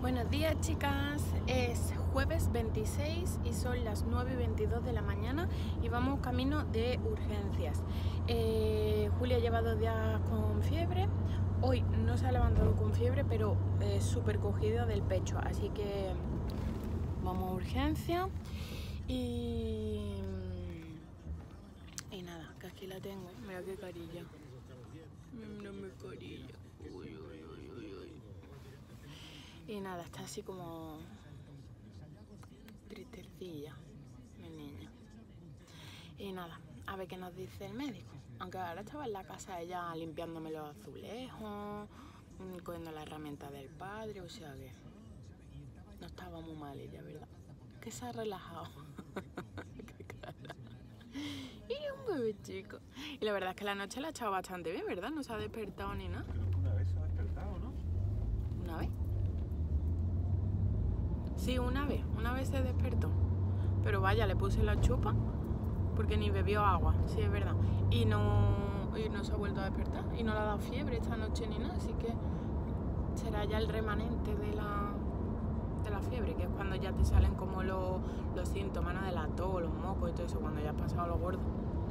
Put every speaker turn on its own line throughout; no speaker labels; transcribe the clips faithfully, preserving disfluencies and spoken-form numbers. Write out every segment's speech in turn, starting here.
Buenos días, chicas, es jueves veintiséis y son las nueve y veintidós de la mañana y vamos camino de urgencias. eh, Julia lleva dos días con fiebre, hoy no se ha levantado con fiebre pero es súper cogida del pecho, así que vamos a urgencia y... y nada, que aquí la tengo, mira qué carilla, mira mi carilla, uy, uy, uy, uy, uy. Y nada, está así como tristecilla, mi niña. Y nada, a ver qué nos dice el médico. Aunque ahora estaba en la casa ella limpiándome los azulejos, cogiendo la herramienta del padre, o sea que no estaba muy mal ella, ¿verdad? Que se ha relajado. Qué cara. Y un bebé chico. Y la verdad es que la noche la ha echado bastante bien, ¿verdad? No se ha despertado ni nada.
Creo que una vez se ha despertado, ¿no?
¿Una vez? Sí, una vez, una vez se despertó. Pero vaya, le puse la chupa porque ni bebió agua, sí es verdad. Y no, y no se ha vuelto a despertar y no le ha dado fiebre esta noche ni nada, así que será ya el remanente de la, de la fiebre, que es cuando ya te salen como los, los síntomas, ¿no? De la tos, los mocos y todo eso, cuando ya has pasado lo gordo.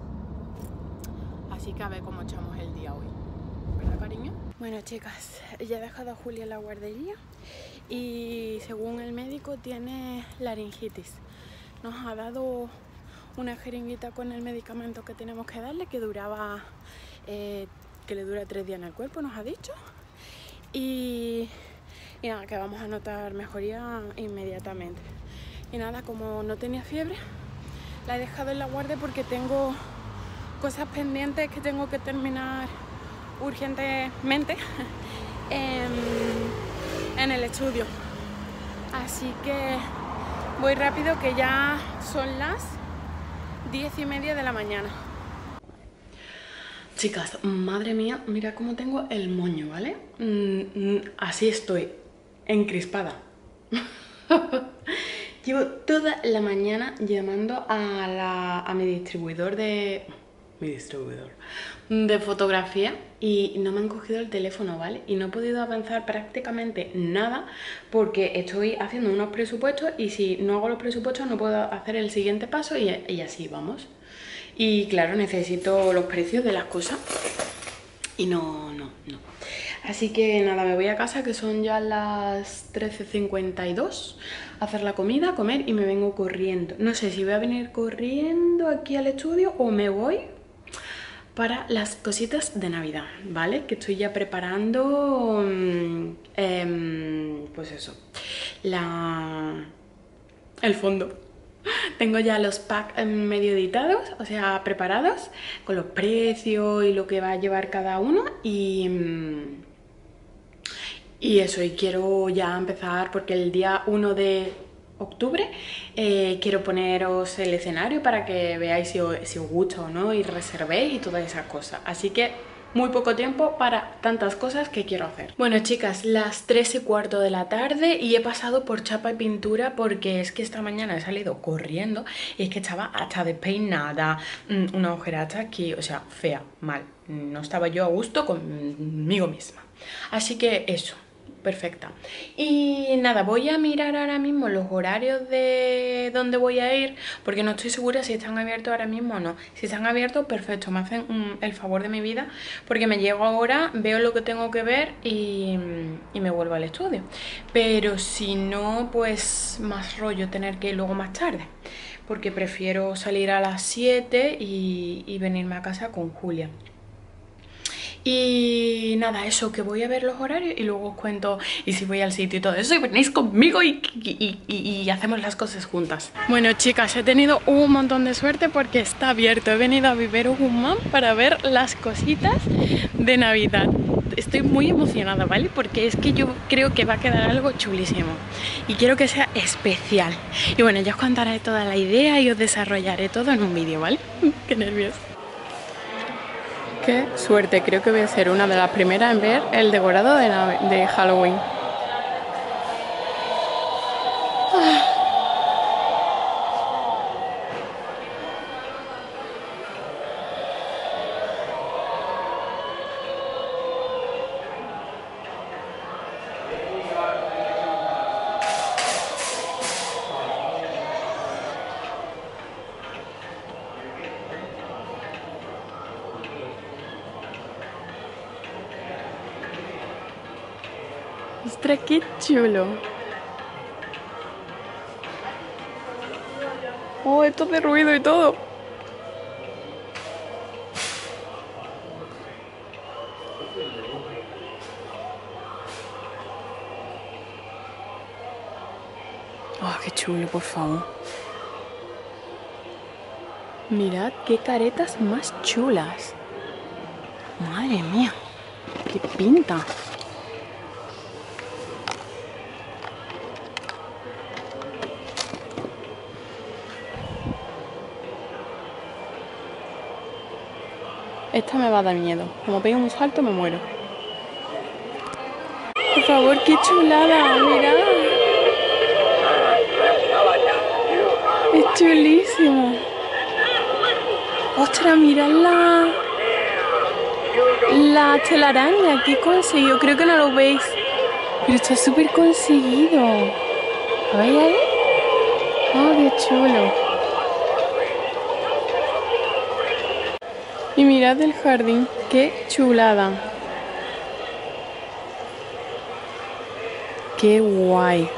Así que a ver cómo echamos el día hoy. ¿Verdad, cariño? Bueno, chicas, ya he dejado a Julia en la guardería y según el médico tiene laringitis. Nos ha dado una jeringuita con el medicamento que tenemos que darle, que duraba, eh, que le dura tres días en el cuerpo, nos ha dicho. Y, y nada, que vamos a notar mejoría inmediatamente. Y nada, como no tenía fiebre, la he dejado en la guardia porque tengo cosas pendientes que tengo que terminar urgentemente en, en el estudio. Así que voy rápido, que ya son las diez y media de la mañana. Chicas, madre mía, mira cómo tengo el moño, ¿vale? Mm, así estoy, encrispada. Llevo toda la mañana llamando a, la, a mi distribuidor de... mi distribuidor de fotografía y no me han cogido el teléfono, ¿vale? Y no he podido avanzar prácticamente nada porque estoy haciendo unos presupuestos y si no hago los presupuestos no puedo hacer el siguiente paso y, y así vamos. Y claro, necesito los precios de las cosas y no, no, no. Así que nada, me voy a casa, que son ya las trece cincuenta y dos, a hacer la comida, a comer y me vengo corriendo. No sé si voy a venir corriendo aquí al estudio o me voy para las cositas de Navidad, ¿vale? Que estoy ya preparando, eh, pues eso, la, el fondo. Tengo ya los packs medio editados, o sea, preparados, con los precios y lo que va a llevar cada uno y... Y eso, y quiero ya empezar porque el día uno de octubre eh, quiero poneros el escenario para que veáis si os, si os gusta o no y reservéis y todas esas cosas. Así que muy poco tiempo para tantas cosas que quiero hacer. Bueno, chicas, las tres y cuarto de la tarde y he pasado por chapa y pintura porque es que esta mañana he salido corriendo y es que estaba hasta despeinada, una ojera hasta aquí, o sea, fea, mal. No estaba yo a gusto conmigo misma. Así que eso. Perfecta. Y nada, voy a mirar ahora mismo los horarios de dónde voy a ir porque no estoy segura si están abiertos ahora mismo o no. Si están abiertos, perfecto, me hacen um, el favor de mi vida porque me llego ahora, veo lo que tengo que ver y, y me vuelvo al estudio. Pero si no, pues más rollo tener que ir luego más tarde porque prefiero salir a las siete y, y venirme a casa con Julia. Y nada, eso, que voy a ver los horarios y luego os cuento y si voy al sitio y todo eso y venís conmigo y, y, y, y hacemos las cosas juntas. Bueno, chicas, he tenido un montón de suerte porque está abierto. He venido a Vivero Guzmán para ver las cositas de Navidad. Estoy muy emocionada, ¿vale? Porque es que yo creo que va a quedar algo chulísimo y quiero que sea especial. Y bueno, ya os contaré toda la idea y os desarrollaré todo en un vídeo, ¿vale? Qué nervios. Qué suerte, creo que voy a ser una de las primeras en ver el decorado de, de Halloween. Ah. ¡Ostras, qué chulo! ¡Oh, esto de ruido y todo! ¡Oh, qué chulo, por favor! Mirad qué caretas más chulas. Madre mía, qué pinta. Esta me va a dar miedo. Como pegue un salto me muero. Por favor, qué chulada, mirad. Es chulísimo. Ostras, mirad la... La telaraña que he conseguido. Creo que no lo veis. Pero está súper conseguido. ¿Lo veis ahí? Oh, qué chulo. Y mirad el jardín. Qué chulada. Qué guay.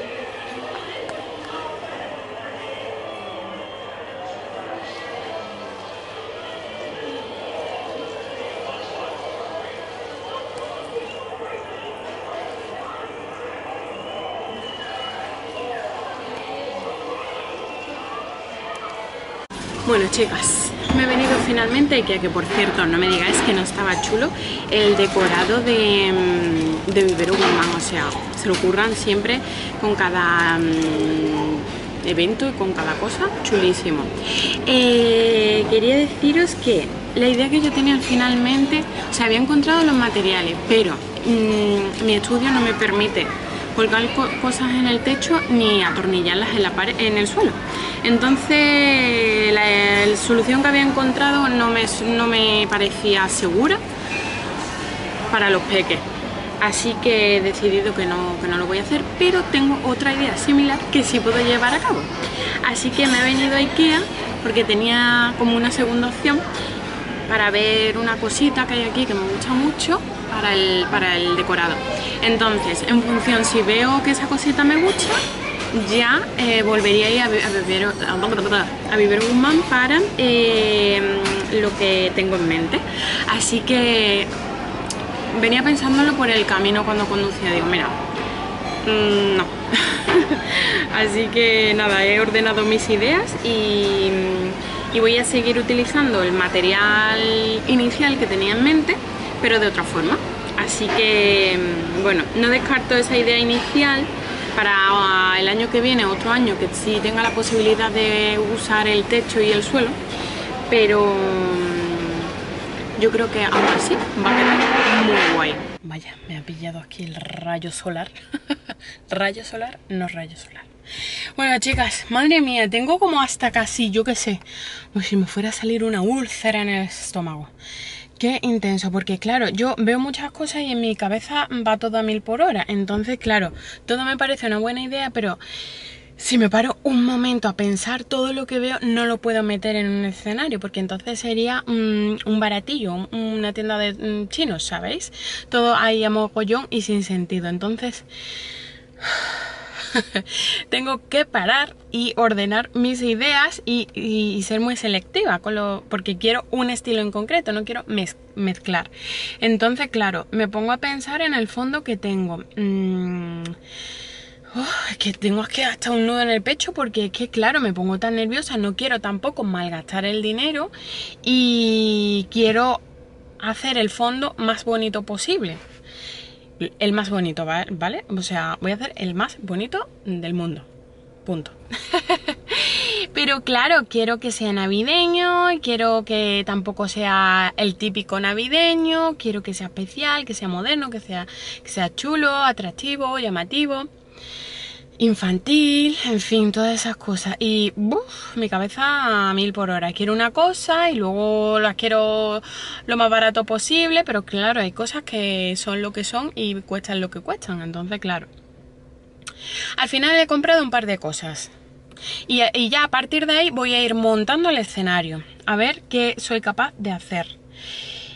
Bueno, chicas, me he venido finalmente, que, que por cierto, no me digáis que no estaba chulo, el decorado de, de Vivero Guzmán. O sea, se lo curran siempre con cada um, evento y con cada cosa, chulísimo. Eh, quería deciros que la idea que yo tenía finalmente, o sea, había encontrado los materiales, pero um, mi estudio no me permite colgar co cosas en el techo ni atornillarlas en la pared, en el suelo. Entonces la, la solución que había encontrado no me, no me parecía segura para los peques, así que he decidido que no, que no lo voy a hacer, pero tengo otra idea similar que sí puedo llevar a cabo. Así que me he venido a IKEA porque tenía como una segunda opción para ver una cosita que hay aquí que me gusta mucho para el, para el decorado. Entonces, en función, si veo que esa cosita me gusta, ya eh, volvería a ir a, a, Vivero, a Vivero Guzmán para eh, lo que tengo en mente. Así que venía pensándolo por el camino cuando conducía. Digo, mira, mmm, no. Así que nada, he ordenado mis ideas y, y voy a seguir utilizando el material inicial que tenía en mente, pero de otra forma. Así que, bueno, no descarto esa idea inicial para el año que viene, otro año que sí tenga la posibilidad de usar el techo y el suelo, pero yo creo que aún así va a quedar muy guay. Vaya, me ha pillado aquí el rayo solar. Rayo solar, no rayo solar. Bueno, chicas, madre mía, tengo como hasta casi, yo qué sé, como si me fuera a salir una úlcera en el estómago. Qué intenso, porque claro, yo veo muchas cosas y en mi cabeza va todo a mil por hora. Entonces, claro, todo me parece una buena idea, pero si me paro un momento a pensar todo lo que veo, no lo puedo meter en un escenario, porque entonces sería um, un baratillo, una tienda de um, chinos, ¿sabéis? Todo ahí a mogollón y sin sentido. Entonces tengo que parar y ordenar mis ideas y, y, y ser muy selectiva con lo, porque quiero un estilo en concreto, no quiero mez, mezclar. Entonces, claro, me pongo a pensar en el fondo que tengo. Mm, oh, es que tengo aquí hasta un nudo en el pecho, porque es que, claro, me pongo tan nerviosa. No quiero tampoco malgastar el dinero y quiero hacer el fondo más bonito posible. El más bonito, ¿vale? O sea, voy a hacer el más bonito del mundo. Punto. Pero claro, quiero que sea navideño, quiero que tampoco sea el típico navideño, quiero que sea especial, que sea moderno, que sea, que sea chulo, atractivo, llamativo, infantil, en fin, todas esas cosas. Y ¡buf!, mi cabeza a mil por hora. Quiero una cosa y luego las quiero lo más barato posible, pero claro, hay cosas que son lo que son y cuestan lo que cuestan. Entonces, claro, al final he comprado un par de cosas y, y ya a partir de ahí voy a ir montando el escenario, a ver qué soy capaz de hacer.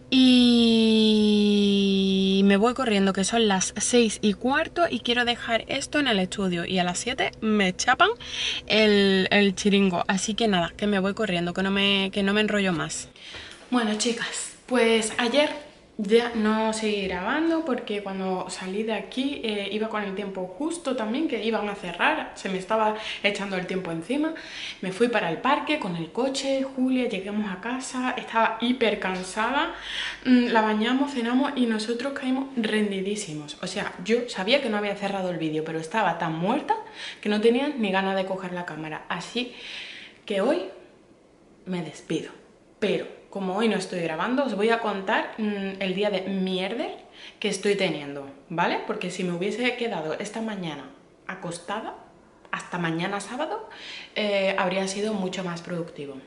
Y me voy corriendo, que son las seis y cuarto y quiero dejar esto en el estudio. Y a las siete me chapan el, el chiringo. Así que nada, que me voy corriendo, que no me, que no me enrollo más. Bueno, chicas, pues ayer ya no seguí grabando porque cuando salí de aquí eh, iba con el tiempo justo también, que iban a cerrar, se me estaba echando el tiempo encima. Me fui para el parque con el coche, Julia, llegamos a casa, estaba hiper cansada, la bañamos, cenamos y nosotros caímos rendidísimos. O sea, yo sabía que no había cerrado el vídeo, pero estaba tan muerta que no tenía ni ganas de coger la cámara. Así que hoy me despido, pero como hoy no estoy grabando, os voy a contar mmm, el día de mierder que estoy teniendo, ¿vale? Porque si me hubiese quedado esta mañana acostada, hasta mañana sábado, eh, habría sido mucho más productivo.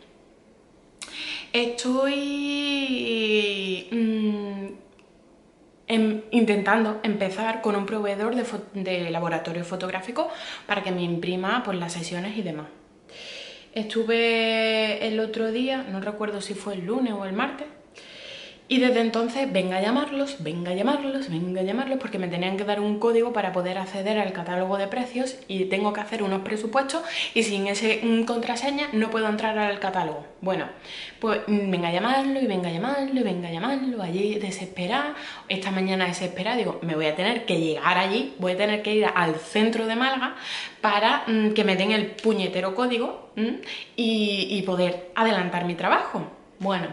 Estoy mmm, em, intentando empezar con un proveedor de, de laboratorio fotográfico para que me imprima pues, las sesiones y demás. Estuve el otro día, no recuerdo si fue el lunes o el martes, y desde entonces venga a llamarlos, venga a llamarlos, venga a llamarlos, porque me tenían que dar un código para poder acceder al catálogo de precios y tengo que hacer unos presupuestos y sin ese contraseña no puedo entrar al catálogo. Bueno, pues venga a llamarlo y venga a llamarlo y venga a llamarlo, allí desesperada, esta mañana desesperada, digo, me voy a tener que llegar allí, voy a tener que ir al centro de Málaga para mmm, que me den el puñetero código mmm, y, y poder adelantar mi trabajo. Bueno...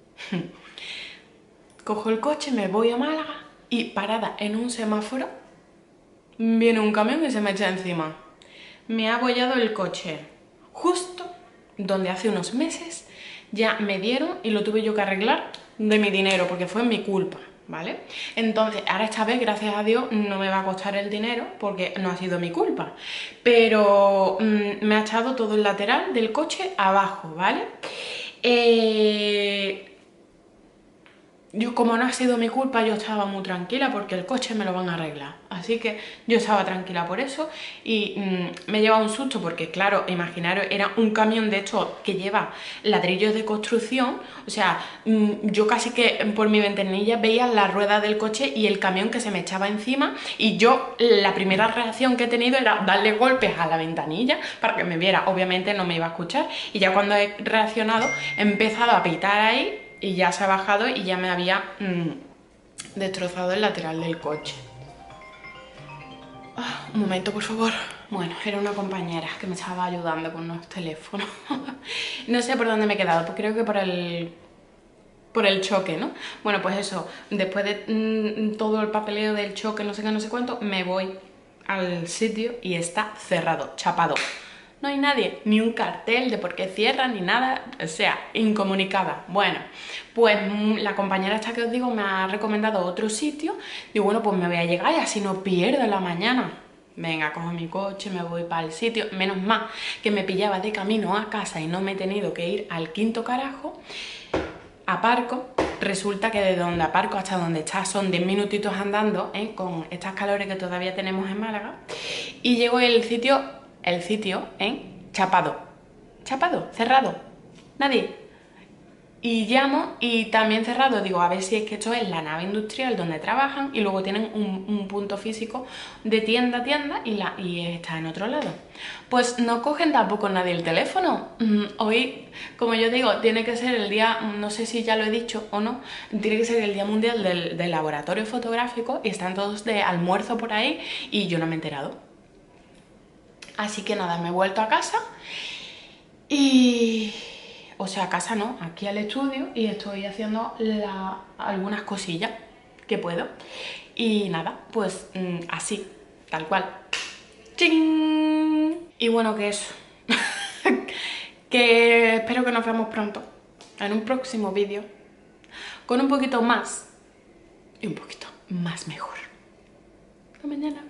Cojo el coche, me voy a Málaga y parada en un semáforo viene un camión y se me echa encima. Me ha abollado el coche justo donde hace unos meses ya me dieron y lo tuve yo que arreglar de mi dinero porque fue mi culpa, ¿vale? Entonces, ahora esta vez, gracias a Dios, no me va a costar el dinero porque no ha sido mi culpa. Pero mmm, me ha echado todo el lateral del coche abajo, ¿vale? Eh... Yo, como no ha sido mi culpa, yo estaba muy tranquila porque el coche me lo van a arreglar. Así que yo estaba tranquila por eso y mmm, me lleva un susto porque, claro, imaginaros, era un camión de estos que lleva ladrillos de construcción. O sea, mmm, yo casi que por mi ventanilla veía la rueda del coche y el camión que se me echaba encima y yo, la primera reacción que he tenido era darle golpes a la ventanilla para que me viera. Obviamente no me iba a escuchar y ya cuando he reaccionado he empezado a pitar ahí y ya se ha bajado y ya me había mmm, destrozado el lateral del coche. Ah, un momento, por favor. Bueno, era una compañera que me estaba ayudando con los teléfonos. No sé por dónde me he quedado, pues creo que por el... por el choque, ¿no? Bueno, pues eso, después de mmm, todo el papeleo del choque, no sé qué, no sé cuánto, me voy al sitio y está cerrado, chapado. No hay nadie, ni un cartel de por qué cierran, ni nada, o sea, incomunicada. Bueno, pues la compañera esta que os digo me ha recomendado otro sitio. Digo, bueno, pues me voy a llegar y así no pierdo la mañana. Venga, cojo mi coche, me voy para el sitio. Menos mal que me pillaba de camino a casa y no me he tenido que ir al quinto carajo. Aparco. Resulta que de donde aparco hasta donde está son diez minutitos andando, ¿eh? Con estas calores que todavía tenemos en Málaga. Y llego al sitio... el sitio, ¿eh? Chapado. Chapado, cerrado. Nadie. Y llamo y también cerrado. Digo, a ver si es que esto es la nave industrial donde trabajan y luego tienen un, un punto físico de tienda a tienda y, la, y está en otro lado. Pues no cogen tampoco nadie el teléfono. Hoy, como yo digo, tiene que ser el día, no sé si ya lo he dicho o no, tiene que ser el día mundial del, del laboratorio fotográfico y están todos de almuerzo por ahí y yo no me he enterado. Así que nada, me he vuelto a casa y... o sea, a casa no, aquí al estudio y estoy haciendo la... algunas cosillas que puedo. Y nada, pues mmm, así, tal cual. ¡Ching! Y bueno, que eso. Que espero que nos veamos pronto en un próximo vídeo con un poquito más y un poquito más mejor. Hasta mañana.